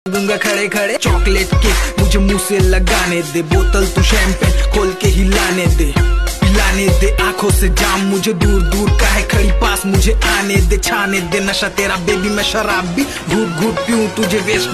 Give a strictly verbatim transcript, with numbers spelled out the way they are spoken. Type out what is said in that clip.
दूंगा खड़े खड़े चॉकलेट केक मुझे मुंह से लगाने दे, बोतल तू शैंपेन खोल के हिलाने दे, पिलाने दे आंखों से जाम मुझे दूर दूर का है खड़ी पास मुझे आने दे, छाने दे नशा तेरा बेबी मैं शराब भी घूट घूट पीऊं तुझे वेस्ट